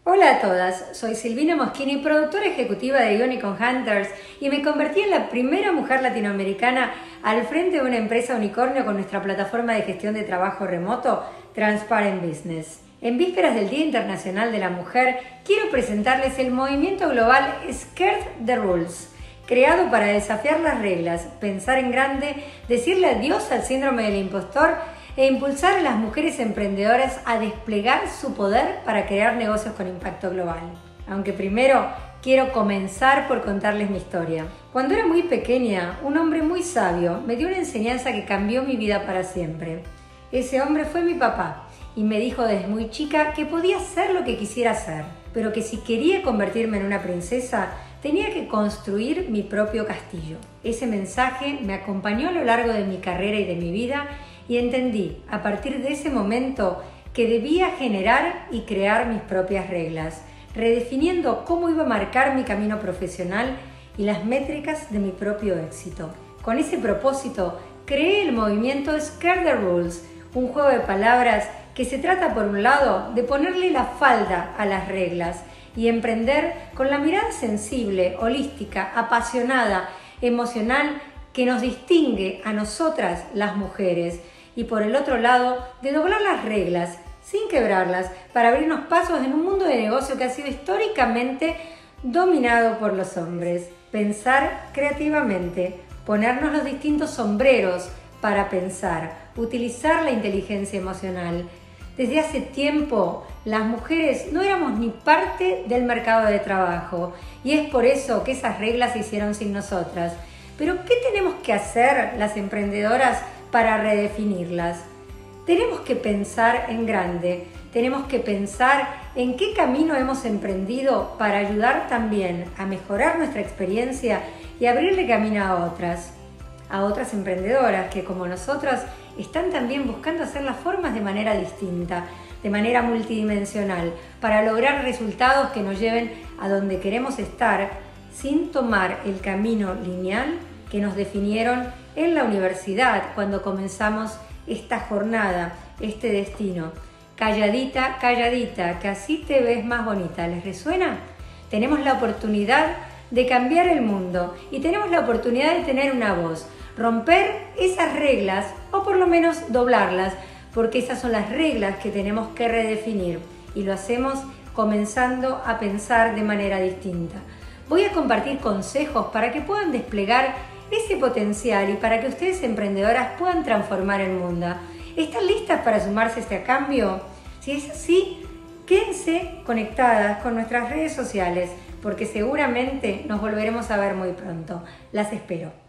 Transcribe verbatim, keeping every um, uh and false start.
Hola a todas, soy Silvina Moschini, productora ejecutiva de Unicorn Hunters y me convertí en la primera mujer latinoamericana al frente de una empresa unicornio con nuestra plataforma de gestión de trabajo remoto Transparent Business. En vísperas del Día Internacional de la Mujer, quiero presentarles el movimiento global Skirt the Rules, creado para desafiar las reglas, pensar en grande, decirle adiós al síndrome del impostor e impulsar a las mujeres emprendedoras a desplegar su poder para crear negocios con impacto global. Aunque primero quiero comenzar por contarles mi historia. Cuando era muy pequeña, un hombre muy sabio me dio una enseñanza que cambió mi vida para siempre. Ese hombre fue mi papá y me dijo desde muy chica que podía hacer lo que quisiera hacer, pero que si quería convertirme en una princesa, tenía que construir mi propio castillo. Ese mensaje me acompañó a lo largo de mi carrera y de mi vida y entendí a partir de ese momento que debía generar y crear mis propias reglas, redefiniendo cómo iba a marcar mi camino profesional y las métricas de mi propio éxito. Con ese propósito, creé el movimiento Skirt the Rules, un juego de palabras que se trata por un lado de ponerle la falda a las reglas y emprender con la mirada sensible, holística, apasionada, emocional que nos distingue a nosotras las mujeres, y por el otro lado de doblar las reglas sin quebrarlas para abrirnos pasos en un mundo de negocio que ha sido históricamente dominado por los hombres. Pensar creativamente, ponernos los distintos sombreros para pensar, utilizar la inteligencia emocional. Desde hace tiempo las mujeres no éramos ni parte del mercado de trabajo y es por eso que esas reglas se hicieron sin nosotras. Pero ¿qué tenemos que hacer las emprendedoras para redefinirlas? Tenemos que pensar en grande, tenemos que pensar en qué camino hemos emprendido para ayudar también a mejorar nuestra experiencia y abrirle camino a otras, a otras emprendedoras que como nosotras están también buscando hacer las formas de manera distinta, de manera multidimensional, para lograr resultados que nos lleven a donde queremos estar sin tomar el camino lineal que nos definieron en la universidad cuando comenzamos esta jornada, este destino. Calladita, calladita, que así te ves más bonita. ¿Les resuena? Tenemos la oportunidad de cambiar el mundo y tenemos la oportunidad de tener una voz, romper esas reglas o por lo menos doblarlas, porque esas son las reglas que tenemos que redefinir y lo hacemos comenzando a pensar de manera distinta. Voy a compartir consejos para que puedan desplegar ese potencial y para que ustedes emprendedoras puedan transformar el mundo. ¿Están listas para sumarse a este cambio? Si es así, quédense conectadas con nuestras redes sociales porque seguramente nos volveremos a ver muy pronto. Las espero.